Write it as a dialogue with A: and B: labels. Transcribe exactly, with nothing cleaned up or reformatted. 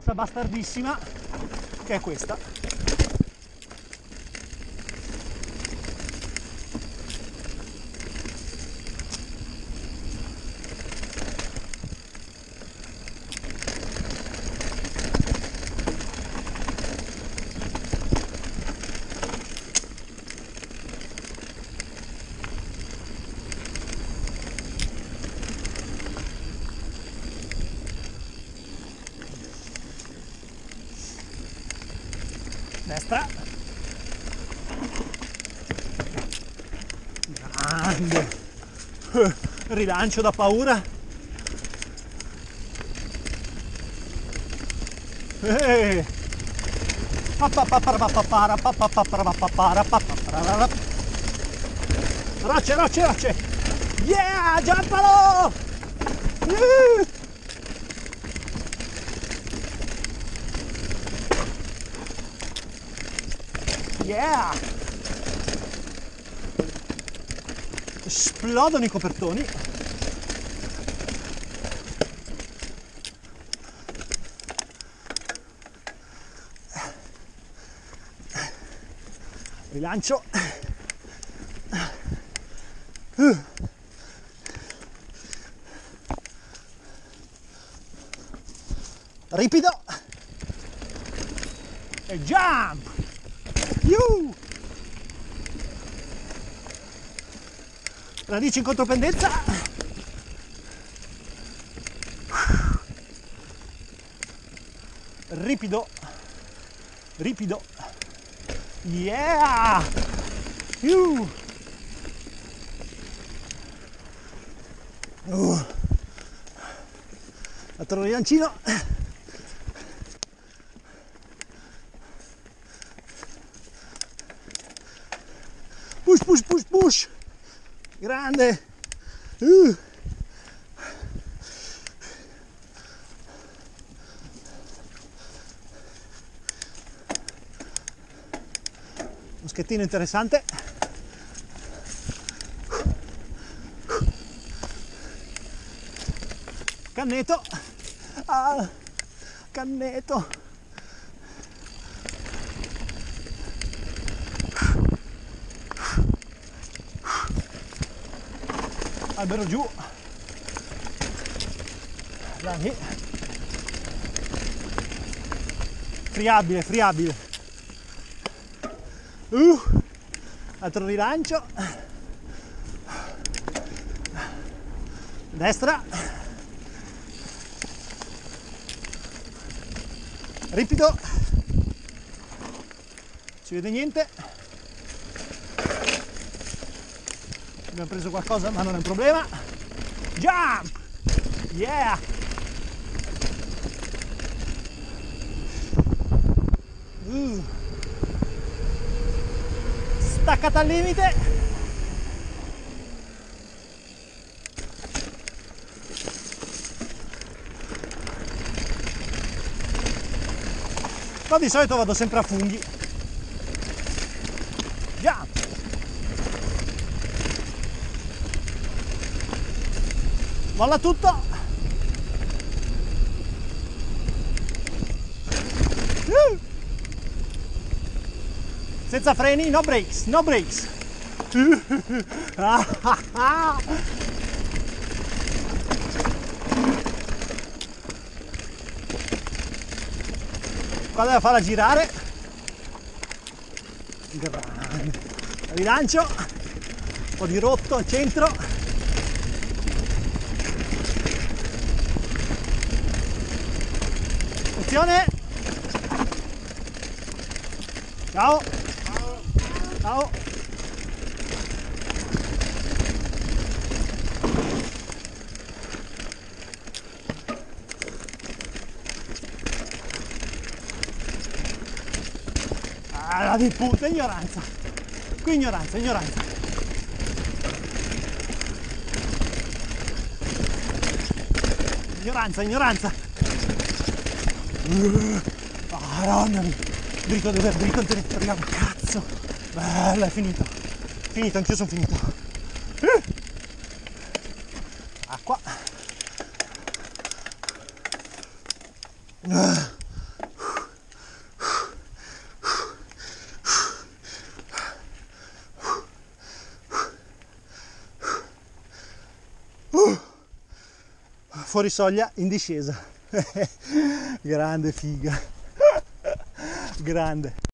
A: questa bastardissima che è questa. Destra, grande, rilancio da paura, eh. Rocce, rocce, rocce, yeah, giappalo, uh. Yeah! Esplodono i copertoni. Rilancio. Uh. Ripido. E jump! Yuh! Radici in contropendenza. Ripido. Ripido. Yeah! Yuh! Uh. Altro rilancino. Push, push, push, push. Grande. Uh. Moschettino interessante. Canneto. Ah, canneto. Albero giù, dai, friabile, friabile, uh, altro rilancio, destra, ripido, si vede niente. Abbiamo preso qualcosa ma non è un problema. Jump! Yeah! Uh. Staccata al limite. Ma di solito vado sempre a funghi. Jump! Molla tutto. Uh. Senza freni, no brakes, no brakes. Uh. Ah, ah, ah. Qua deve farla girare. Grande. Rilancio. Un po' di rotto al centro. Ciao. Ciao. Ciao. Ah, di puta, ignoranza. Qui ignoranza, ignoranza. Ignoranza, ignoranza. Uh, Madonna mia. Dritto dove dritto in territoriale, cazzo. Bella, è finito. Finito, anch'io sono finito. Uh. Acqua. Uh. Uh, fuori soglia in discesa. Grande figa. Grande.